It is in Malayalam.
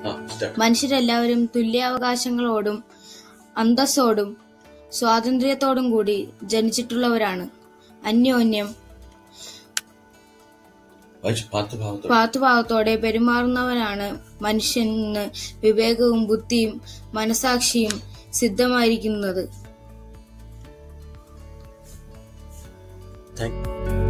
മനുഷ്യരെല്ലാവരും തുല്യാവകാശങ്ങളോടും അന്തസ്സോടും സ്വാതന്ത്ര്യത്തോടും കൂടി ജനിച്ചിട്ടുള്ളവരാണ്. അന്യോന്യം പാത്തുഭാവത്തോടെ പെരുമാറുന്നവനാണ് മനുഷ്യന് വിവേകവും ബുദ്ധിയും മനസാക്ഷിയും സിദ്ധമായിരിക്കുന്നത്.